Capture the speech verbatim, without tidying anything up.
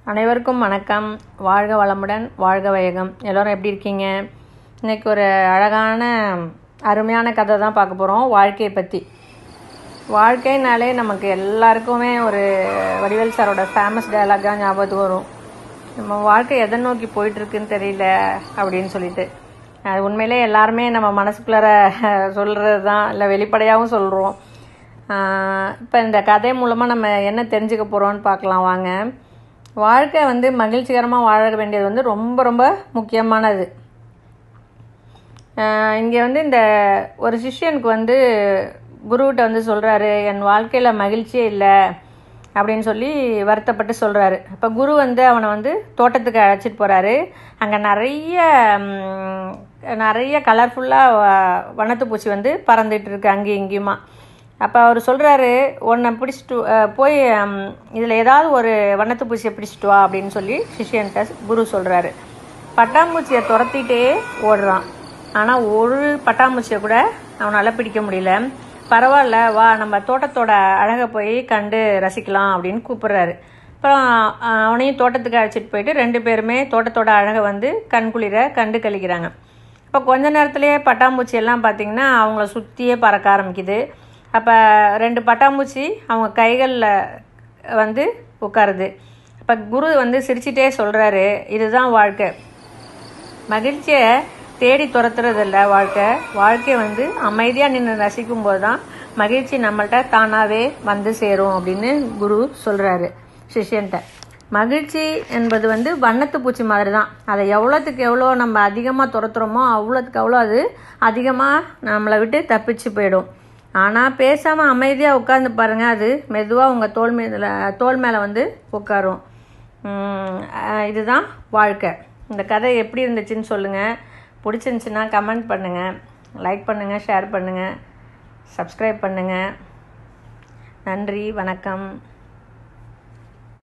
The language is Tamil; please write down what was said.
அனைவருக்கும் வணக்கம். வாழ்க வளமுடன், வாழ்க வையகம். எல்லோரும் எப்படி இருக்கீங்க? இன்றைக்கி ஒரு அழகான அருமையான கதை தான் பார்க்க போகிறோம், வாழ்க்கையை பற்றி. வாழ்க்கைனாலே நமக்கு எல்லாருக்குமே ஒரு வடிவேல் சாரோட ஃபேமஸ் டயலாக் தான் ஞாபகத்துக்கு வரும். நம்ம வாழ்க்கை எதை நோக்கி போயிட்டுருக்குன்னு தெரியல அப்படின்னு சொல்லிட்டு. அது உண்மையிலே எல்லாருமே நம்ம மனசுக்குள்ளார சொல்கிறது தான், இல்லை வெளிப்படையாகவும் சொல்கிறோம். இப்போ இந்த கதை மூலமாக நம்ம என்ன தெரிஞ்சுக்க போகிறோன்னு பார்க்கலாம் வாங்க. வாழ்க்கை வந்து மகிழ்ச்சிகரமாக வாழ வேண்டியது வந்து ரொம்ப ரொம்ப முக்கியமானது. இங்கே வந்து இந்த ஒரு சிஷ்யனுக்கு வந்து குருக்கிட்ட வந்து சொல்கிறாரு, என் வாழ்க்கையில் மகிழ்ச்சியே இல்லை அப்படின்னு சொல்லி வருத்தப்பட்டு சொல்கிறாரு. இப்போ குரு வந்து அவனை வந்து தோட்டத்துக்கு அழைச்சிட்டு போகிறாரு. அங்கே நிறைய நிறைய கலர்ஃபுல்லாக வண்ணத்து பூச்சி வந்து பறந்துட்டு இருக்கு அங்கேயும் இங்கேயுமா. அப்போ அவர் சொல்கிறாரு, உன்னை பிடிச்சிட்டு போய் இதில் ஏதாவது ஒரு வண்ணத்து பூச்சியை பிடிச்சிட்டு வா அப்படின்னு சொல்லி சிஷியன்ட்ட குரு சொல்கிறாரு. பட்டாம்பூச்சியை துரத்திட்டே ஓடுறான். ஆனால் ஒரு பட்டாம்பூச்சியை கூட அவனால் பிடிக்க முடியல. பரவாயில்ல, வா நம்ம தோட்டத்தோட அழகை போய் கண்டு ரசிக்கலாம் அப்படின்னு கூப்பிட்றாரு. அப்புறம் அவனையும் தோட்டத்துக்கு அழைச்சிட்டு போயிட்டு ரெண்டு பேருமே தோட்டத்தோட அழகை வந்து கண்குளிர கண்டு கழிக்கிறாங்க. இப்போ கொஞ்ச நேரத்துலேயே பட்டாம்பூச்சி எல்லாம் பார்த்திங்கன்னா அவங்கள சுற்றியே பறக்க ஆரம்பிக்குது. அப்போ ரெண்டு பட்டாம்பூச்சி அவங்க கைகளில் வந்து உட்காருது. அப்போ குரு வந்து சிரிச்சிட்டே சொல்கிறாரு, இதுதான் வாழ்க்கை. மகிழ்ச்சியை தேடி துரத்துறது இல்லை வாழ்க்கை. வாழ்க்கை வந்து அமைதியாக நின்று ரசிக்கும் போது தான் மகிழ்ச்சி நம்மள்கிட்ட தானாகவே வந்து சேரும் அப்படின்னு குரு சொல்கிறாரு சிஷ்யன்ட்ட. மகிழ்ச்சி என்பது வந்து வண்ணத்து பூச்சி மாதிரி தான். அதை எவ்வளோத்துக்கு எவ்வளோ நம்ம அதிகமாக துரத்துறோமோ அவ்வளோத்துக்கு அவ்வளோ அது அதிகமாக நம்மளை விட்டு தப்பிச்சு போயிடும். ஆனால் பேசாமல் அமைதியாக உட்காந்து பாருங்கள், அது மெதுவாக உங்கள் தோல் மேல தோல் மேலே வந்து உட்காரும். இதுதான் வாழ்க்கை. இந்த கதை எப்படி இருந்துச்சுன்னு சொல்லுங்கள். பிடிச்சிருந்துச்சின்னா கமெண்ட் பண்ணுங்கள், லைக் பண்ணுங்கள், ஷேர் பண்ணுங்கள், சப்ஸ்கிரைப் பண்ணுங்கள். நன்றி, வணக்கம்.